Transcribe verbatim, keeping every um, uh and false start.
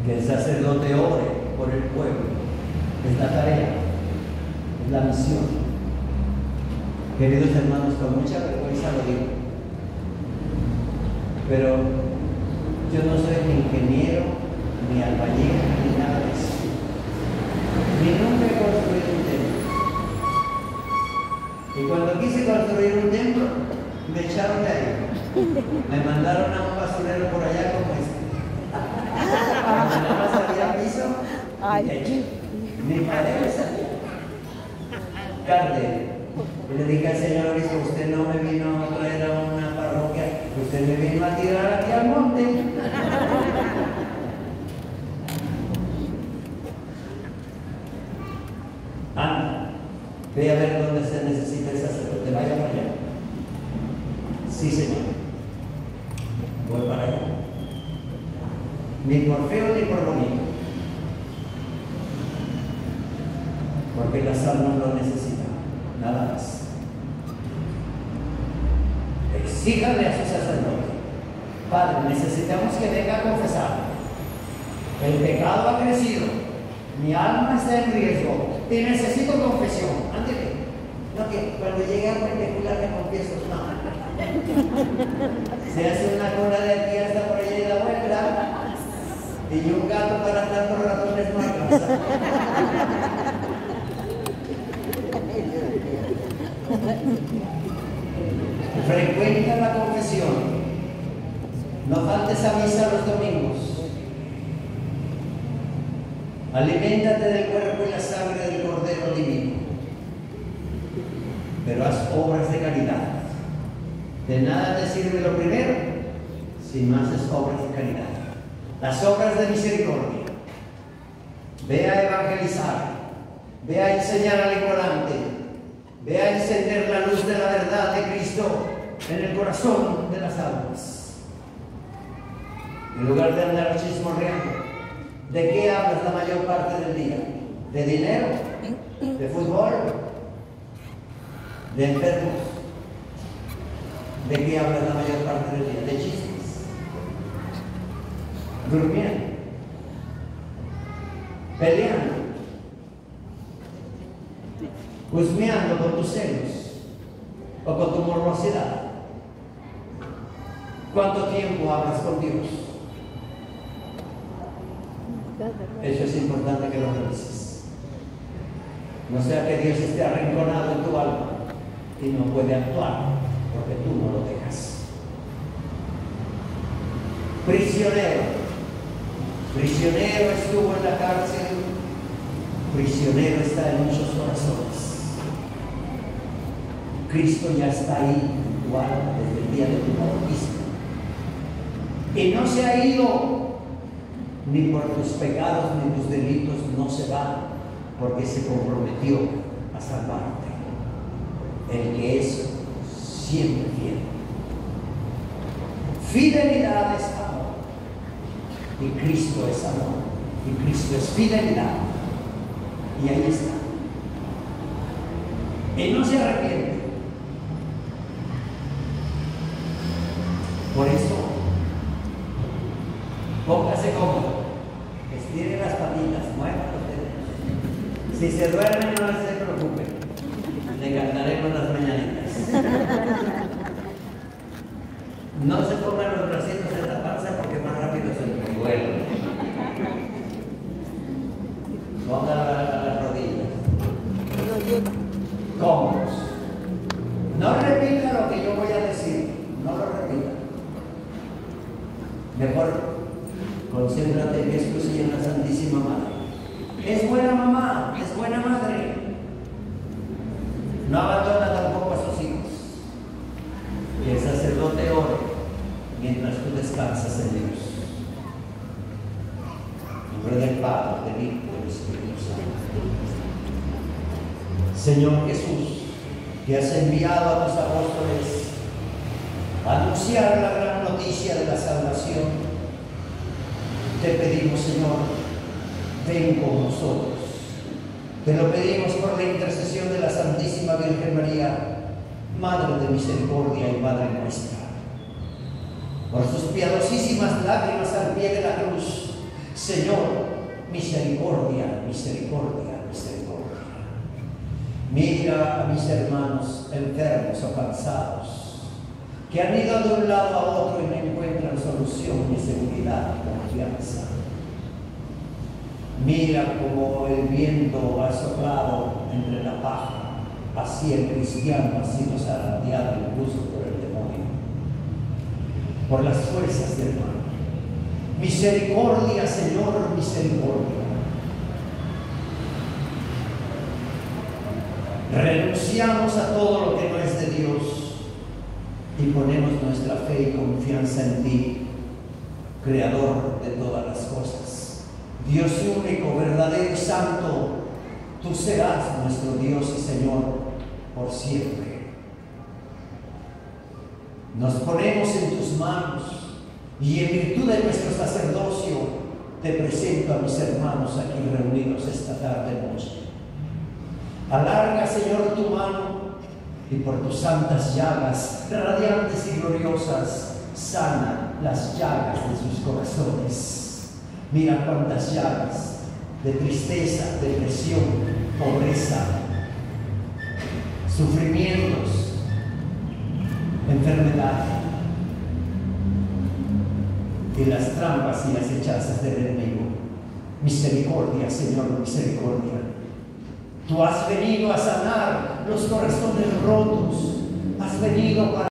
Que el sacerdote ore por el pueblo. Es la tarea, es la misión. Queridos hermanos, con mucha vergüenza lo digo, pero yo no soy ni ingeniero, ni albañil, ni nada de eso. Ni nunca he construido un templo. Y cuando quise construir un templo, me echaron de ahí. Me mandaron a un basurero por allá como este. Cuando nada más había piso y techo. Ni madera salía. Cárdenas. Y le dije al Señor, dice, usted no me vino a traer a una parroquia, usted me vino a tirar aquí al monte. Anda, ve a ver dónde se necesita el sacerdote, vaya para allá. Sí, Señor. Voy para allá. Ni por feo ni por bonito. Porque las almas lo necesitan, nada más. Exíjale a su sacerdote: Padre, necesitamos que venga a confesar. El pecado ha crecido, mi alma está en riesgo y necesito confesión. Ándale. No, que cuando llegue a particular me confieso. No. Se hace una cola de aquí hasta por allá y la vuelta. Y un gato para tantos ratones no alcanza. Frecuenta la confesión. No faltes a misa los domingos. Aliméntate del cuerpo y la sangre del Cordero Divino. Pero haz obras de caridad. De nada te sirve lo primero si no haces obras de caridad. Las obras de misericordia. Ve a evangelizar. Ve a enseñar al ignorante. Ve a encender la luz de la verdad de Cristo en el corazón de las almas. En lugar de andar chismorreando, ¿de qué hablas la mayor parte del día? ¿De dinero? ¿De fútbol? ¿De enfermos? ¿De qué hablas la mayor parte del día? ¿De chismes? ¿Durmiendo? ¿Peleando? ¿Husmeando con tus celos o con tu morbosidad? ¿Cuánto tiempo hablas con Dios? Eso es importante que lo revises. No sea que Dios esté arrinconado en tu alma y no puede actuar porque tú no lo dejas. Prisionero. Prisionero estuvo en la cárcel. Prisionero está en muchos corazones. Cristo ya está ahí en tu alma desde el día de tu bautismo. Y no se ha ido, ni por tus pecados ni tus delitos no se va, porque se comprometió a salvarte. El que es siempre fiel. Fidelidad es amor. Y Cristo es amor. Y Cristo es fidelidad. Y ahí está. Y no se arrepiente. Por eso, póngase cómodo, estire las patitas, mueva los dedos. Si se duerme, no se preocupe, le cantaremos las mañanitas. No se pongan los bracitos en la panza porque más rápido se revuelve. Pongan las rodillas. Cómodos. No repita lo que yo voy a decir, no lo repita. Mejor concéntrate en Jesús y en la Santísima Madre. Es buena mamá, es buena madre. No abandona tampoco a sus hijos. Y el sacerdote ore mientras tú descansas en Dios. En nombre del Padre, del Hijo y del Espíritu Santo. Señor Jesús, que has enviado a tus apóstoles a anunciar la gran noticia de la salvación, te pedimos, Señor, ven con nosotros. Te lo pedimos por la intercesión de la Santísima Virgen María, Madre de Misericordia y Madre nuestra. Por sus piadosísimas lágrimas al pie de la cruz, Señor, misericordia, misericordia, misericordia. Mira a mis hermanos enfermos o cansados, que han ido de un lado a otro y no encuentran solución, ni seguridad, ni confianza. Mira como el viento ha soplado entre la paja, así el cristiano ha sido zarandeado incluso por el demonio, por las fuerzas del mal. Misericordia, Señor, misericordia. Renunciamos a todo lo que no es de Dios y ponemos nuestra fe y confianza en ti, Creador de todas las cosas. Dios único, verdadero y santo, tú serás nuestro Dios y Señor por siempre. Nos ponemos en tus manos y en virtud de nuestro sacerdocio te presento a mis hermanos aquí reunidos esta tarde noche. Alarga, Señor, tu mano y por tus santas llagas, radiantes y gloriosas, sana las llagas de sus corazones. Mira cuántas llagas de tristeza, depresión, pobreza, sufrimientos, enfermedad y las trampas y las hechazas del enemigo. Misericordia, Señor, misericordia. Tú has venido a sanar los corazones rotos, has venido para